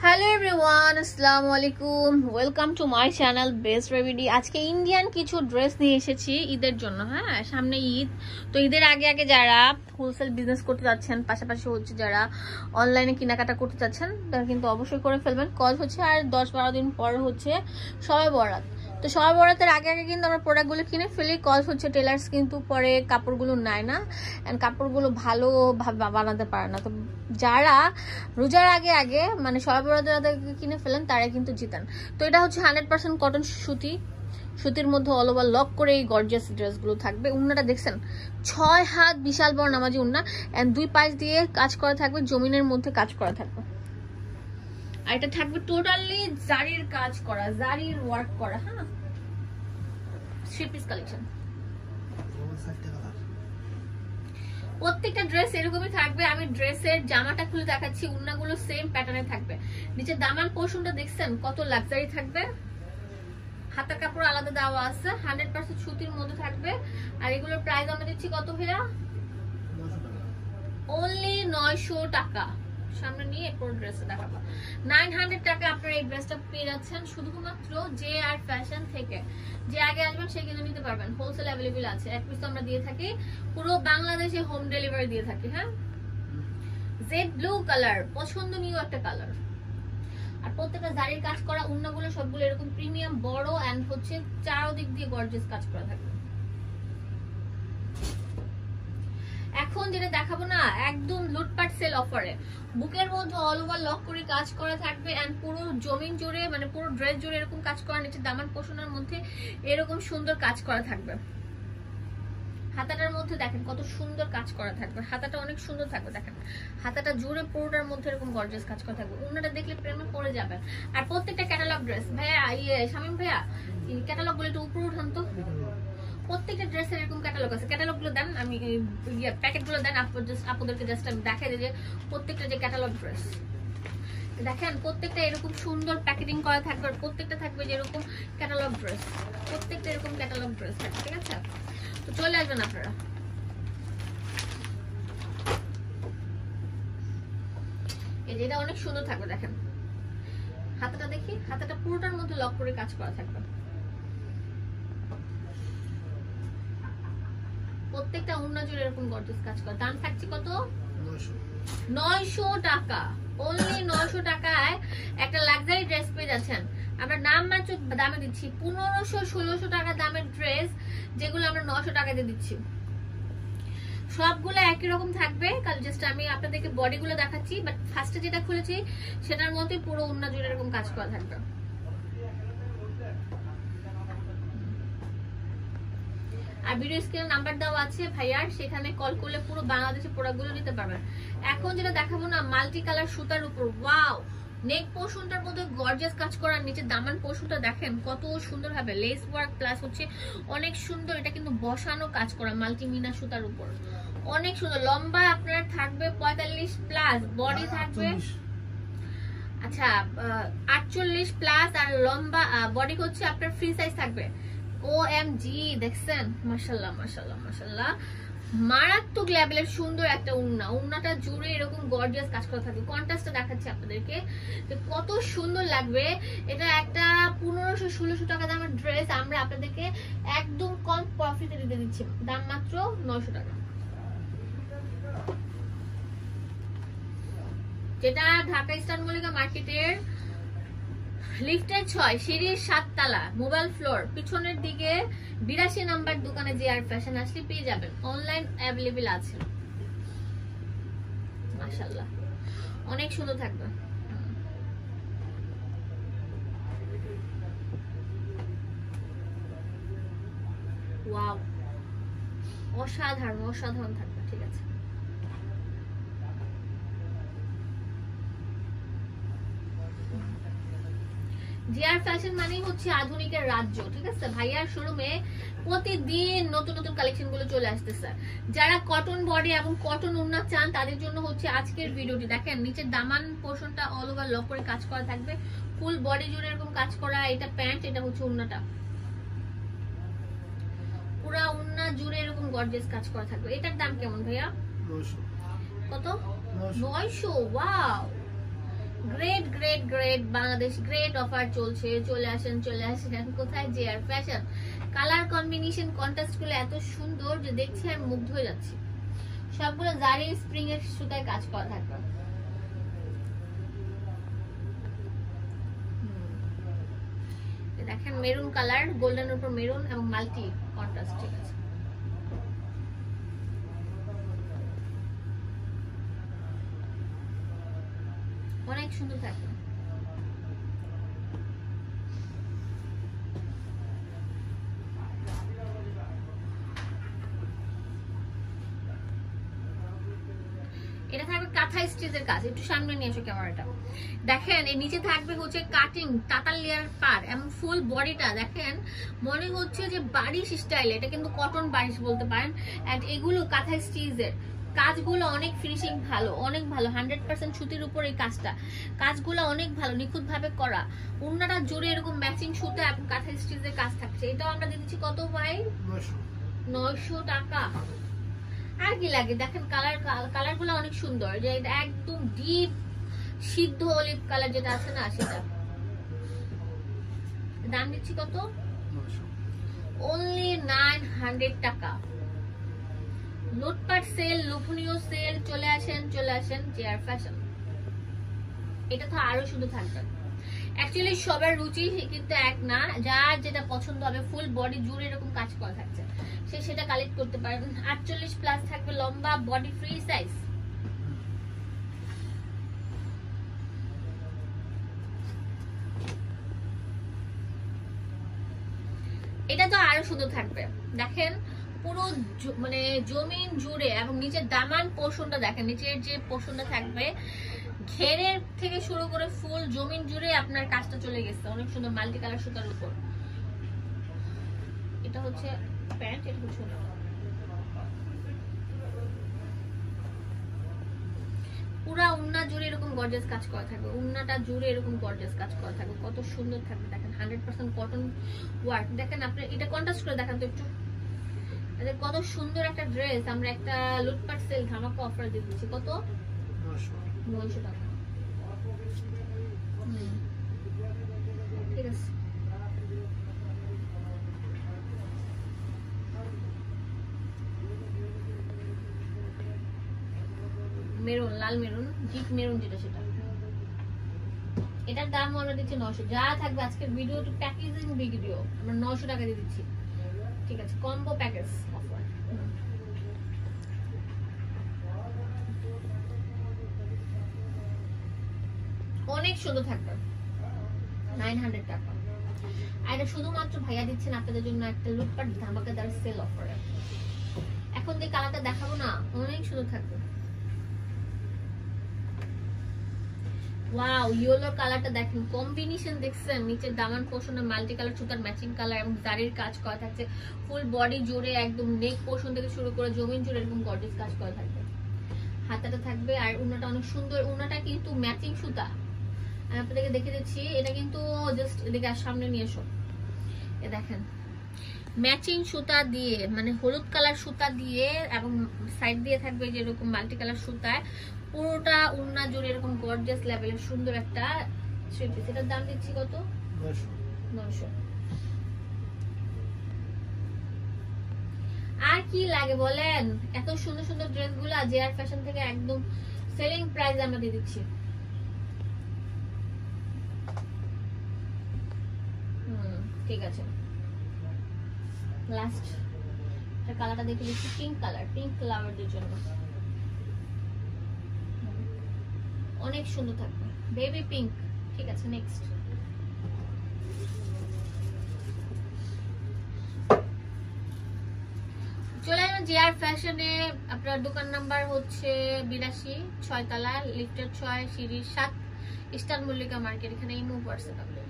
Hello everyone, আসসালামু আলাইকুম। Welcome to my channel best রেভিডি। আজকে ইন্ডিয়ান কিছু ড্রেস নিয়ে এসেছি ঈদের জন্য। হ্যাঁ, সামনে ঈদ, তো ঈদের আগে আগে যারা হোলসেল বিজনেস করতে যাচ্ছেন, পাশাপাশি হচ্ছে যারা অনলাইনে কেনাকাটা করতে যাচ্ছেন, তারা কিন্তু অবশ্যই করে ফেলবেন। কজ হচ্ছে আর 10-12 দিন পর হচ্ছে শবে বরাত। তো শবে বরাতের আগে আগে কিন্তু আমরা প্রোডাক্টগুলো কিনে ফেলি। কজ হচ্ছে টেলার্স কিন্তু পরে কাপড়গুলো নেয় না, অ্যান্ড কাপড়গুলো ভালোভাবে বানাতে পারে না। তো যারা রোজার আগে আগে মানে শবে বরাতের কিনে ফেলেন তারা কিন্তু জিতেন। তো এটা হচ্ছে 100% কটন সুতির মধ্যে অল ওভার লক করে এই গর্জিয়াস ড্রেসগুলো থাকবে। উন্নাটা দেখছেন 6 হাত বিশাল বড় নামাজি উন্না, এন্ড 2 পাশ দিয়ে কাজ করা থাকবে, জমিনের মধ্যে কাজ করা থাকবে। আর এটা থাকবে টোটালি জারির কাজ করা, জারির ওয়ার্ক করা। হ্যাঁ, 3 পিস কালেকশন। প্রত্যেকটা ড্রেস এরকমই থাকবে। আমি ড্রেসের জামাটা খুলে দেখাচ্ছি, উন্নাগুলো সেম প্যাটার্নে থাকবে। নিচে দামান পোর্শনটা দেখছেন কত লাক্সারি থাকবে। হাতার কাপড় আলাদা দেওয়া আছে, 100% সুতির মধ্যে থাকবে। আর এগুলোর প্রাইস আমরা দিচ্ছি কত ভাইয়া? অনলি 900 টাকা। সামনে নিয়ে এরপর ড্রেসটা দেখাবো। 900 টাকা আপনারা এই ড্রেসটা পেয়ে যাচ্ছেন শুধুমাত্র জে আর ফ্যাশন থেকে। যে আগে আসবেন সে কিন্তু নিতে পারবেন, হোলসেল অ্যাভেলেবল আছে। এক পিস আমরা দিয়ে থাকি, পুরো বাংলাদেশে হোম ডেলিভারি দিয়ে থাকি। হ্যাঁ, জেড ব্লু কালার, পছন্দনীয় একটা কালার। আর প্রত্যেকটা জারির কাজ করা, উন্নাগুলো সবগুলো এরকম প্রিমিয়াম বড়, এন্ড হচ্ছে চারদিক দিয়ে গর্জিয়াস কাজ করা থাকবে। এখন যেটা দেখাবো না, একদম লুটপাট সেল অফারে বুকের মধ্যে অল ওভার লক করে কাজ করা থাকবে, এন্ড পুরো জমিন জুড়ে মানে পুরো ড্রেস জুড়ে এরকম কাজ করা, নিচে দামান পোষণের মধ্যে এরকম সুন্দর কাজ করা থাকবে। হাতাটার মধ্যে দেখেন কত সুন্দর কাজ করা থাকবে, হাতাটা অনেক সুন্দর থাকবে। দেখেন হাতাটা জুড়ে পুরোটার মধ্যে এরকম গর্জিয়াস কাজ করা থাকবে। উন্নাটা দেখলে প্রেমে পড়ে যাবেন। আর প্রত্যেকটা ক্যাটালগ ড্রেস ভাইয়া, শামিম ভাইয়া ক্যাটালগ গুলো একটু উপরে উঠান তো। প্রত্যেকটা ড্রেসের এরকম ক্যাটালগ আছে, ক্যাটালগ গুলো দেন, আমি প্যাকেট গুলো দেন আপনাদেরকে জাস্ট আমি দেখাই দিই যে প্রত্যেকটা যে ক্যাটালগ ড্রেস দেখেন, প্রত্যেকটা এরকম সুন্দর প্যাকেটিং করা থাকবে। আর প্রত্যেকটা থাকবে যে এরকম ক্যাটালগ ড্রেস, প্রত্যেকটা এরকম ক্যাটালগ ড্রেস থাকবে। ঠিক আছে, তো চলে আসবেন আপনারা। এই যে এটা অনেক সুন্দর থাকবে। দেখেন হাতাটা দেখি, হাতাটা পুরোটার মধ্যে লক করে কাজ করা থাকবে। প্রত্যেকটা উন্না জুড়ে এরকম গর্জিয়াস কাজ করা। দাম থাকছে কত? 900 টাকা। অনলি 900 টাকায় একটা লাক্সারি ড্রেস পেয়ে যাচ্ছেন। আমরা নাম মাত্র দামে দিচ্ছি 1500-1600 টাকা দামের ড্রেস, যেগুলো আমরা 900 টাকা দিয়ে দিচ্ছি। সবগুলো একই রকম থাকবে, কাল জাস্ট আমি আপনাদেরকে বডি গুলো দেখাচ্ছি। বাট ফার্স্টে যেটা খুলেছি সেটার মধ্যে পুরো উন্না জুড়ে এরকম কাজ করা থাকবে। আর ভিডিও স্ক্রিনে নাম্বার দেওয়া আছে ভাইয়ার, সেখানে কল করলে পুরো বাংলাদেশে প্রোডাক্টগুলো নিতে পারবেন। এখন যেটা দেখাবো না, মাল্টি কালার সুতার উপর, ওয়াও, নেক পোর্শনটার মধ্যে গর্জিয়াস কাজ করার, নিচে দামান পোর্শনটা দেখেন কত সুন্দর হবে, লেস ওয়ার্ক প্লাস হচ্ছে অনেক সুন্দর। এটা কিন্তু বসানো কাজ করা মাল্টি মিনা সুতার উপর, অনেক সুন্দর। লম্বা আপনার থাকবে 45 প্লাস, বডি থাকবে আচ্ছা 48 প্লাস, আর লম্বা বডি হচ্ছে আপনার ফ্রি সাইজ থাকবে। OMG, দেখছেন মাশাআল্লাহ মাশাআল্লাহ মাশাআল্লাহ, মারাত্মক লেভেলের সুন্দর একটা উন্না। উন্নাটা জুড়ে এরকম গর্জিয়াস কাজ করা থাকবে। কন্ট্রাস্টটা দেখাচ্ছি আপনাদেরকে কত সুন্দর লাগবে। এটা একটা 1500-1600 টাকা দামের ড্রেস আমরা আপনাদেরকে একদম কম প্রফিটে দিতে দিচ্ছি, দাম মাত্র 900 টাকা। যেটা ঢাকা ইস্টার্ন মল্লিকা মার্কেটের লিফটের 6, সিঁড়ির 7 তলা, মোবাইল ফ্লোর, পিছনের দিকে 82 নাম্বার দোকানে যে আর ফ্যাশন আসলে পেয়ে যাবেন। অনলাইন অ্যাভেলেবল আছে। মাশাআল্লাহ অনেক সুন্দর থাকবে। ওয়াও, অসাধারণ অসাধারণ থাকবে। ঠিক আছে, জিআর ফ্যাশন মানেই হচ্ছে আধুনিকের রাজ্য। ঠিক আছে, ভাইয়ার শোরুমে প্রতিদিন নতুন নতুন কালেকশন গুলো চলে আসতেছে। যারা কটন বডি এবং কটন উন্না চান তাদের জন্য হচ্ছে আজকের ভিডিওটি। দেখেন নিচের দামান পোর্শনটা অল ওভার লক করে কাজ করা থাকবে, ফুল বডি জুড়ে এরকম কাজ করা। এটা প্যান্ট, এটা হচ্ছে উন্নাটা, পুরা উন্না জুড়ে এরকম গর্জিয়াস কাজ করা থাকবে। এটার দাম কেমন ভাইয়া? কত? 900। Wow, great great great Bangladesh great offer চলছে, চলে আসেন কোথায় JR fashion. Colour combination contrast গুলো এত সুন্দর যে দেখছি আমি মুগ্ধ হয়ে যাচ্ছি। সবগুলো জারি স্প্রিং এর সুতায় কাজ করা থাকবে। দেখেন মেরুন কালার, গোল্ডেন উপর মেরুন এবং মাল্টি কন্ট্রাস্ট। ঠিক আছে, অনেক সুন্দর থাকবে। এটা থাকবে কাঁথা স্টিচের কাজ। একটু সামনে নিয়ে এসো ক্যামেরাটা। দেখেন এর নিচে থাকবে হচ্ছে কাটিং টাটাল লেয়ার পার এবং ফুল বডিটা দেখেন মনে হচ্ছে যে বারিশ স্টাইল। এটা কিন্তু কটন বারিশ বলতে পারেন। এন্ড এগুলো কাঁথা স্টিচের কাজগুলো অনেক ফিনিশিং ভালো, অনেক ভালো। 100% সুতির উপর এই কাজগুলো অনেক ভালো, নিখুঁত ভাবে করা। ওড়নাটা জুড়ে এরকম ম্যাচিং সুতা এবং কাঁথা স্টিচের কাজ থাকছে। এটাও আমরা দিয়ে দিচ্ছি কত ভাই? 900 টাকা। আর কি লাগে দেখেন, কালার গুলো অনেক সুন্দর। যে এটা একদম ডিপ সিদ্ধ অলিভ কালার যেটা আছে না, সেটা দাম দিচ্ছি কত? অনলি 900 টাকা। লুটপাট সেল, লোভনীয় সেল। চলে আসেন JR ফ্যাশন। এটা তো আরো শুধু থাকবে। অ্যাকচুয়ালি সবার রুচি কিন্তু এক না, যার যেটা পছন্দ হবে। ফুল বডি জুড়ে এরকম কাজ করা থাকছে, সেটা কালেক্ট করতে পারবেন। 48 প্লাস থাকবে লম্বা, বডি ফ্রি সাইজ। এটা তো আরো সুন্দর থাকবে। দেখেন পুরো মানে জমিন জুড়ে এবং নিচের দামান পোর্শনটা দেখেন, নিচের যে পোর্শনটা থাকবে ঘেরের থেকে শুরু করে ফুল জমিন জুড়ে আপনার কাজটা চলে গেছে। অনেক সুন্দর মাল্টি কালার সুতার উপর। এটা হচ্ছে প্যান্ট, এটা হচ্ছে পুরা উন্না জুড়ে এরকম গর্জিয়াস কাজ করা থাকবে। উন্নাটা জুড়ে এরকম গর্জিয়াস কাজ করা থাকবে। কত সুন্দর থাকবে দেখেন। 100% কটন ওয়ার্ক। দেখেন আপনি এটা কন্ট্রাস্ট করে দেখান তো একটু। কত সুন্দর একটা ড্রেস। আমরা একটা লুটপাট সেল ধামাকা অফার দিয়ে দিচ্ছি। কত? 900 টাকা। ঠিক আছে, মেরুন, লাল মেরুন, ডিপ মেরুন যেটা, সেটা। এটার দাম আমরা দিচ্ছি 900। যা থাকবে আজকের ভিডিও টু প্যাকেজিং ভিডিও আমরা 900 টাকা দিয়ে দিচ্ছি। ঠিক আছে, কম্বো প্যাকেজ অফার। অনেক সুন্দর থাকবে। 900 টাকা। আর এটা শুধুমাত্র ভাইয়া দিচ্ছেন আপনাদের জন্য একটা লুটপাট ধামাকাদার সেল অফারে। এখন যে কালারটা দেখাবো না, অনেক সুন্দর থাকবে। ওয়াও, ইয়েলো কালারটা দেখেন, কম্বিনেশন দেখছেন। নিচের দামান পোর্শনে মাল্টি কালার সুতার ম্যাচিং কালার এবং দাড়ির কাজ করা থাকছে। ফুল বডি জুড়ে একদম নেক পোর্শন থেকে শুরু করে জমিন জুড়ে এরকম গর্জিয়াস কাজ করা থাকবে। হাতাটা থাকবে আর উন্নাটা অনেক সুন্দর। উন্নাটা কিন্তু ম্যাচিং সুতা, আমি আপনাদেরকে দেখে দিচ্ছি। এটা কিন্তু জাস্ট এদিকে সামনে নিয়ে এসো। এ দেখেন ম্যাচিং সুতা দিয়ে, মানে হলুদ কালার সুতা দিয়ে এবং সাইড দিয়ে থাকবে যে এরকম মাল্টি কালার সুতায় পুরোটা উন্না জুড়ে এরকম গর্জিয়াস লেভেলের সুন্দর একটা থ্রি পিস। এটার দাম দিচ্ছি কত? 900। আর কি লাগে বলেন? এত সুন্দর সুন্দর ড্রেস গুলা JR ফ্যাশন থেকে একদম সেলিং প্রাইস আমরা দিয়ে দিচ্ছি। ঠিক আছে, লাস্ট কালারটা দেখে দিচ্ছি। পিঙ্ক কালার, পিঙ্ক লাভারদের জন্য অনেক সুন্দর থাকবে, বেবি পিঙ্ক। ঠিক আছে, নেক্সট। চলে আসবেন JR ফ্যাশনে। আপনার দোকান নাম্বার হচ্ছে 82, 6 তলা, লিফটের 6, সিঁড়ির 7, ইস্টার্ন মল্লিকা মার্কেট। এখানে ইমো হোয়াটসঅ্যাপ।